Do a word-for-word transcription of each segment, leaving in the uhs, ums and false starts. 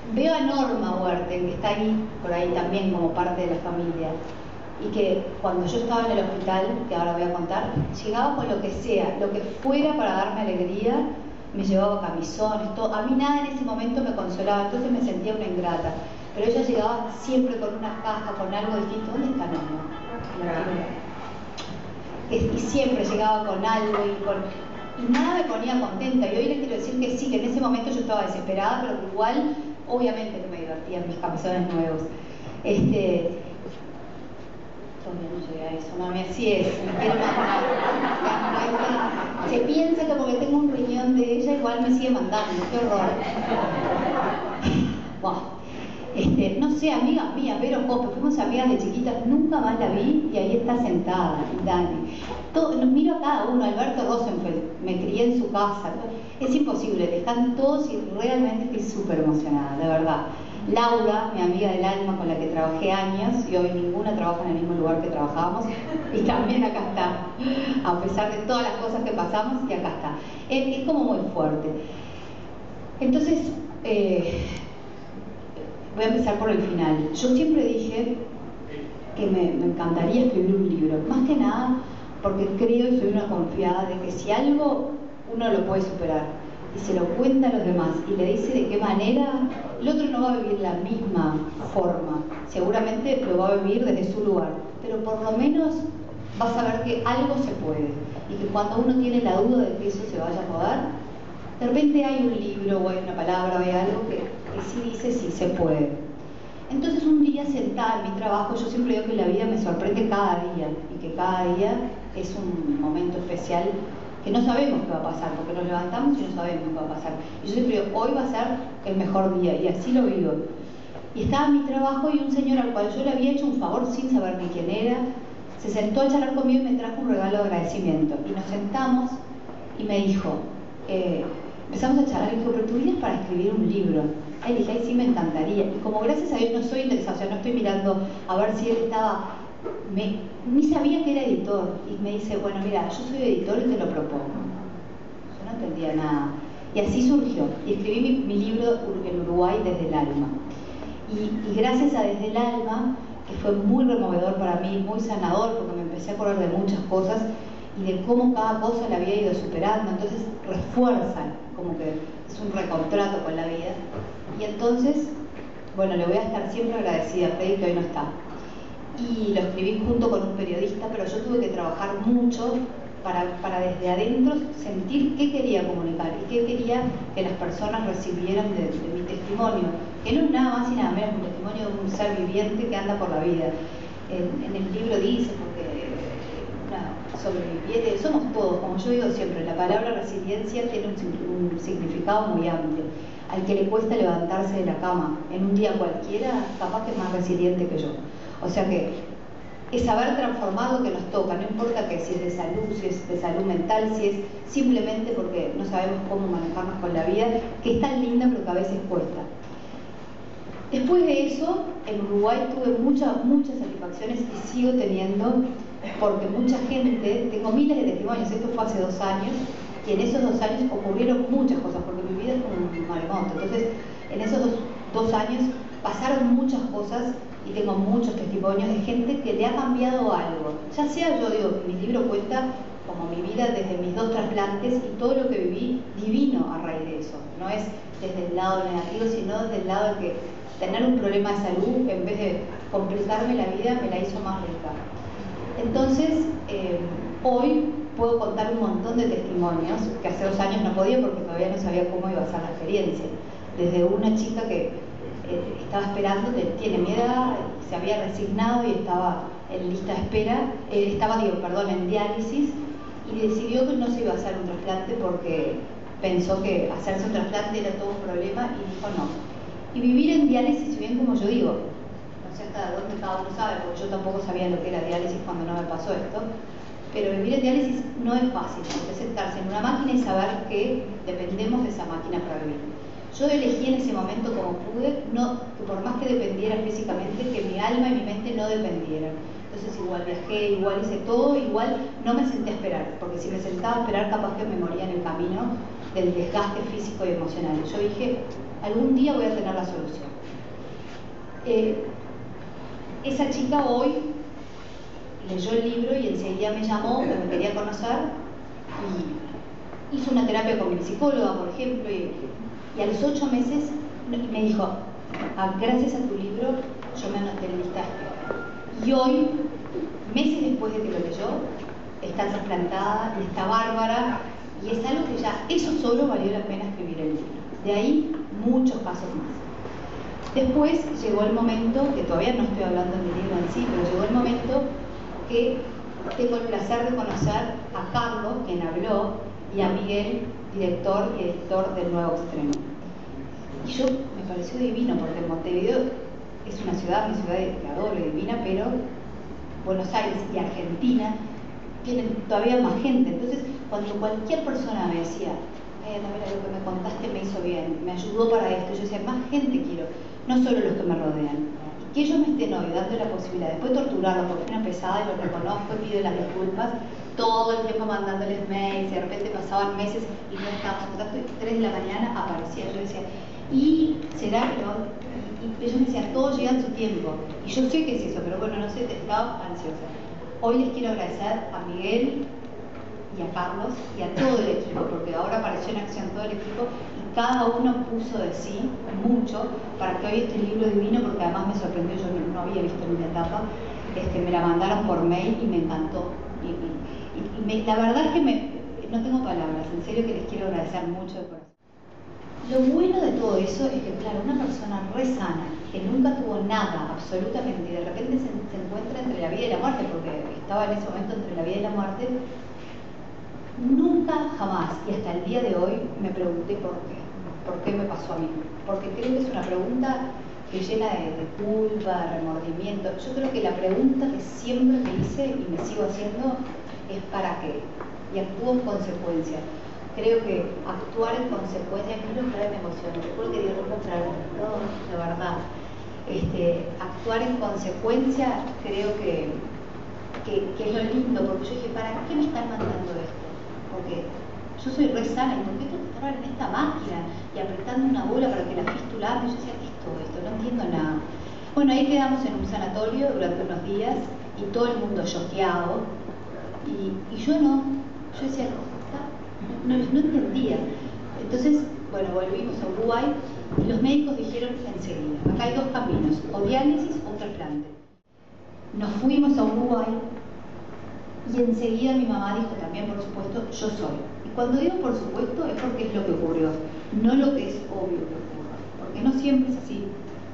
veo a Norma Huerten, que está ahí, por ahí también como parte de la familia, y que cuando yo estaba en el hospital, que ahora voy a contar, llegaba con lo que sea, lo que fuera para darme alegría, me llevaba camisones, todo. A mí nada en ese momento me consolaba, entonces me sentía una ingrata. Pero ella llegaba siempre con una caja, con algo distinto. ¿Dónde está Norma? Y siempre llegaba con algo y con... y nada me ponía contenta. Y hoy les quiero decir que sí, que en ese momento yo estaba desesperada, pero que igual, obviamente que me divertían mis camisones nuevos. Este... Todavía no llegué a eso, mami, así es, me quiero mandar. Se piensa que porque tengo un riñón de ella, igual me sigue mandando, qué horror. Bueno, este, no sé, amigas mías, Vero Cope, fuimos amigas de chiquitas, nunca más la vi y ahí está sentada, Dani. Todo, miro a cada uno, Alberto Rosenfeld, me crié en su casa, es imposible, están todos y realmente estoy súper emocionada, de verdad. Laura, mi amiga del alma con la que trabajé años, y hoy ninguna trabaja en el mismo lugar que trabajábamos, y también acá está, a pesar de todas las cosas que pasamos, y acá está. Es, es como muy fuerte. Entonces, eh, voy a empezar por el final. Yo siempre dije que me, me encantaría escribir un libro, más que nada porque creo y soy una confiada de que si algo uno lo puede superar y se lo cuenta a los demás y le dice de qué manera, el otro no va a vivir la misma forma, seguramente lo va a vivir desde su lugar, pero por lo menos va a saber que algo se puede y que cuando uno tiene la duda de que eso se vaya a poder, de repente hay un libro o hay una palabra o hay algo que, que sí dice sí se puede. Entonces un día sentada en mi trabajo, yo siempre digo que la vida me sorprende cada día y que cada día es un momento especial que no sabemos qué va a pasar, porque nos levantamos y no sabemos qué va a pasar. Y yo siempre digo, hoy va a ser el mejor día, y así lo vivo. Y estaba en mi trabajo y un señor al cual yo le había hecho un favor sin saber ni quién era, se sentó a charlar conmigo y me trajo un regalo de agradecimiento. Y nos sentamos y me dijo, eh, empezamos a charlar y dijo, pero tu vida es para escribir un libro. Ahí dije, ay, sí, me encantaría. Y como gracias a Dios no soy interesada, o sea, no estoy mirando a ver si él estaba... Me, ni sabía que era editor. Y me dice, bueno, mira, yo soy editor y te lo propongo. Yo no entendía nada. Y así surgió. Y escribí mi, mi libro en Uruguay desde el alma. Y, y gracias a Desde el Alma, que fue muy removedor para mí, muy sanador, porque me empecé a acordar de muchas cosas y de cómo cada cosa la había ido superando. Entonces refuerzan, como que es un recontrato con la vida. Y entonces, bueno, le voy a estar siempre agradecida a Freddy, que hoy no está. Y lo escribí junto con un periodista, pero yo tuve que trabajar mucho para, para desde adentro sentir qué quería comunicar y qué quería que las personas recibieran de, de mi testimonio, que no es nada más y nada menos un testimonio de un ser viviente que anda por la vida. En, en el libro dice, porque una sobreviviente, somos todos, como yo digo siempre, la palabra resiliencia tiene un, un significado muy amplio. Al que le cuesta levantarse de la cama en un día cualquiera, capaz que es más resiliente que yo. O sea que es saber transformar lo que nos toca, no importa que si es de salud, si es de salud mental, si es simplemente porque no sabemos cómo manejarnos con la vida, que es tan linda pero que a veces cuesta. Después de eso, en Uruguay tuve muchas, muchas satisfacciones y sigo teniendo, porque mucha gente, tengo miles de testimonios, esto fue hace dos años, y en esos dos años ocurrieron muchas cosas, porque mi vida es como un maremoto. Entonces, en esos dos, dos años pasaron muchas cosas y tengo muchos testimonios de gente que le ha cambiado algo. Ya sea, yo digo, mi libro cuenta como mi vida desde mis dos trasplantes y todo lo que viví divino a raíz de eso. No es desde el lado negativo, sino desde el lado de que tener un problema de salud, en vez de complicarme la vida, me la hizo más rica. Entonces, eh, hoy puedo contar un montón de testimonios que hace dos años no podía porque todavía no sabía cómo iba a ser la experiencia. Desde una chica que eh, estaba esperando, tiene mi edad, se había resignado y estaba en lista de espera, eh, estaba, digo, perdón, en diálisis, y decidió que no se iba a hacer un trasplante porque pensó que hacerse un trasplante era todo un problema y dijo no. Y vivir en diálisis, si bien como yo digo, no sé hasta dónde cada uno sabe, porque yo tampoco sabía lo que era diálisis cuando no me pasó esto, pero vivir en diálisis no es fácil, es sentarse en una máquina y saber que dependemos de esa máquina para vivir. Yo elegí en ese momento como pude, no, que por más que dependiera físicamente, que mi alma y mi mente no dependieran. Entonces igual viajé, igual hice todo, igual no me senté a esperar, porque si me sentaba a esperar capaz que me moría en el camino del desgaste físico y emocional. Yo dije, algún día voy a tener la solución. Eh, esa chica hoy leyó el libro y enseguida me llamó, me quería conocer y hizo una terapia con mi psicóloga, por ejemplo, y, y a los ocho meses me dijo, ah, gracias a tu libro yo me anoté en lista de espera. Y hoy, meses después de que lo leyó, está trasplantada y está bárbara, y es algo que ya, eso solo valió la pena escribir el libro. De ahí, muchos pasos más. Después llegó el momento, que todavía no estoy hablando en mi libro en sí, pero llegó el momento que tengo el placer de conocer a Carlos, quien habló, y a Miguel, director y editor del Nuevo Extremo. Y yo, me pareció divino, porque Montevideo es una ciudad, mi ciudad que adoro y divina, pero Buenos Aires y Argentina tienen todavía más gente. Entonces, cuando cualquier persona me decía, eh, no, mira, lo que me contaste me hizo bien, me ayudó para esto, yo decía, más gente quiero, no solo los que me rodean. Y que ellos me estén hoy dando la posibilidad, después de torturarlo, porque es una pesada y lo reconozco y pido las disculpas, todo el tiempo mandándoles mails, y de repente pasaban meses y no estábamos en contacto, y tres de la mañana aparecía, yo decía, y será que no, y ellos me decían, todo llega en su tiempo, y yo sé que es eso, pero bueno, no sé, estaba ansiosa. Hoy les quiero agradecer a Miguel y a Carlos y a todo el equipo, porque ahora apareció en acción todo el equipo y cada uno puso de sí mucho para que hoy este libro divino, porque además me sorprendió, yo no, no había visto en una etapa, este, me la mandaron por mail y me encantó. Y, y, y me, la verdad es que me, no tengo palabras, en serio que les quiero agradecer mucho de corazón. Lo bueno de todo eso es que, claro, una persona re sana, que nunca tuvo nada, absolutamente, y de repente se, se encuentra entre la vida y la muerte, porque estaba en ese momento entre la vida y la muerte, nunca, jamás, y hasta el día de hoy, me pregunté por qué. ¿Por qué me pasó a mí? Porque creo que es una pregunta que llena de, de culpa, de remordimiento. Yo creo que la pregunta que siempre me hice y me sigo haciendo es ¿para qué? Y actúo en consecuencia. Creo que actuar en consecuencia, a mí lo que me emociona, porque digo, no puedo traer, no, de verdad. Este, actuar en consecuencia creo que, que, que es lo lindo, porque yo dije, ¿para qué me están mandando esto? Porque yo soy re sana, y ¿por qué tengo que estar en esta máquina y apretando una bola para que la fístula ande? Yo decía, ¿qué es todo esto? No entiendo nada. Bueno, ahí quedamos en un sanatorio durante unos días y todo el mundo choqueado, y, y yo no, yo decía, no, no entendía. Entonces, bueno, volvimos a Uruguay y los médicos dijeron enseguida, acá hay dos caminos, o diálisis o trasplante. Nos fuimos a Uruguay y enseguida mi mamá dijo también, por supuesto, yo soy. Y cuando digo por supuesto es porque es lo que ocurrió, no lo que es obvio que ocurra, porque no siempre es así.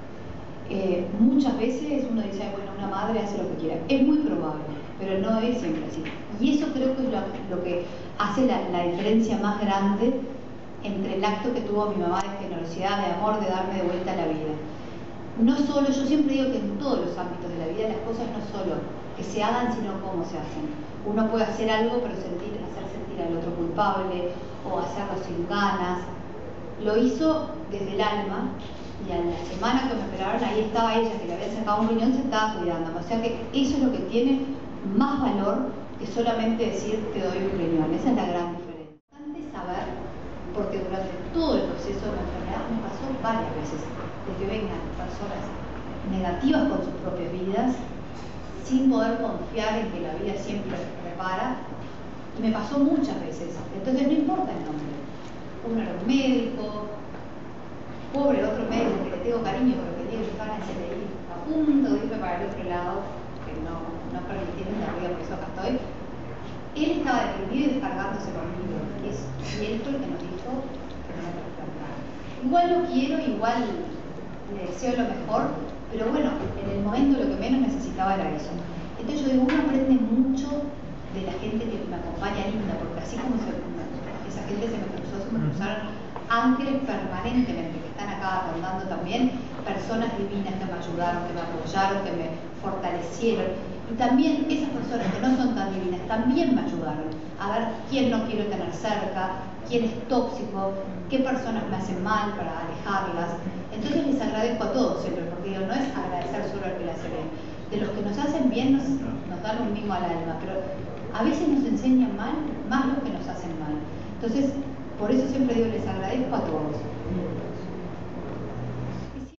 Eh, muchas veces uno dice, bueno, una madre hace lo que quiera. Es muy probable, pero no es siempre así. Y eso creo que es lo, lo que hace la, la diferencia más grande entre el acto que tuvo mi mamá de generosidad, de amor, de darme de vuelta a la vida. No solo, yo siempre digo que en todos los ámbitos de la vida las cosas no solo que se hagan, sino cómo se hacen. Uno puede hacer algo, pero sentir, hacer sentir al otro culpable o hacerlo sin ganas. Lo hizo desde el alma. Y a la semana que me operaron, ahí estaba ella, que le había sacado un riñón, se estaba cuidándome. O sea que eso es lo que tiene más valor que solamente decir te doy un riñón. Esa es la gran diferencia. Es importante saber, porque durante todo el proceso de la enfermedad me pasó varias veces, de que vengan personas negativas con sus propias vidas, sin poder confiar en que la vida siempre repara. Y me pasó muchas veces. Entonces no importa el nombre. Uno era un médico, pobre otro médico que le tengo cariño, pero que tiene que estar en C L I, a punto de irme para el otro lado, que no, no permitieron la vida, por eso acá estoy. Él estaba deprimido y descargándose conmigo, y, es, y él fue el que nos dijo que no me trasplantara. Igual lo quiero, igual le deseo lo mejor, pero bueno, en el momento lo que menos necesitaba era eso. Entonces yo digo, uno aprende mucho de la gente que me acompaña linda, porque así como se, esa gente se me cruzó, se me cruzaron ángeles permanentemente, que están acá rondando también, personas divinas que me ayudaron, que me apoyaron, que me fortalecieron. Y también esas personas que no son tan divinas también me ayudaron a ver quién no quiero tener cerca, quién es tóxico, qué personas me hacen mal para alejarlas. Entonces les agradezco a todos siempre, porque digo, no es agradecer solo al que le hace bien. De los que nos hacen bien nos, nos dan un mimo al alma, pero a veces nos enseñan mal, más los que nos hacen mal. Entonces, por eso siempre digo, les agradezco a todos.